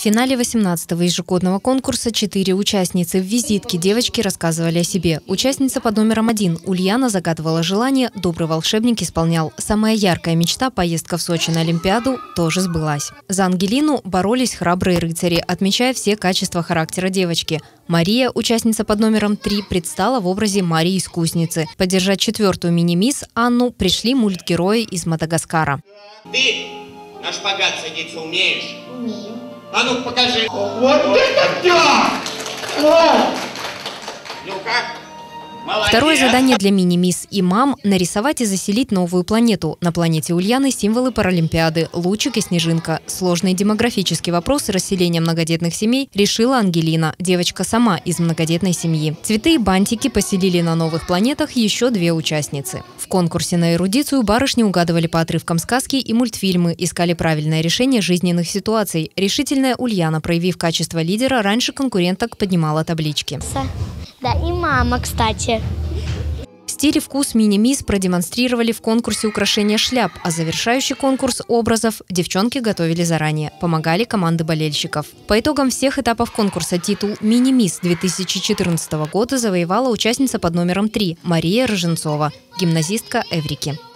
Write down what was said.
В финале 18-го ежегодного конкурса 4 участницы в визитке девочки рассказывали о себе. Участница под номером 1 Ульяна загадывала желание, добрый волшебник исполнял. Самая яркая мечта – поездка в Сочи на Олимпиаду – тоже сбылась. За Ангелину боролись храбрые рыцари, отмечая все качества характера девочки. Мария, участница под номером 3, предстала в образе Марии-искусницы. Поддержать 4-ю мини-мисс Анну пришли мультгерои из Мадагаскара. Ты на шпагат садиться умеешь? Умею. А ну покажи. Вот это да! Ну-ка. Молодец. Второе задание для мини-мисс и мам – нарисовать и заселить новую планету. На планете Ульяны символы Паралимпиады – лучик и снежинка. Сложные демографические вопросы расселения многодетных семей решила Ангелина. Девочка сама из многодетной семьи. Цветы и бантики поселили на новых планетах еще 2 участницы. В конкурсе на эрудицию барышни угадывали по отрывкам сказки и мультфильмы, искали правильное решение жизненных ситуаций. Решительная Ульяна, проявив качество лидера, раньше конкуренток поднимала таблички. Да, и мама, кстати. Стиль и вкус мини-мисс продемонстрировали в конкурсе украшения шляп, а завершающий конкурс образов девчонки готовили заранее. Помогали команды болельщиков. По итогам всех этапов конкурса титул «Мини-мисс» 2014 года завоевала участница под номером 3 Мария Роженцова, гимназистка Эврики.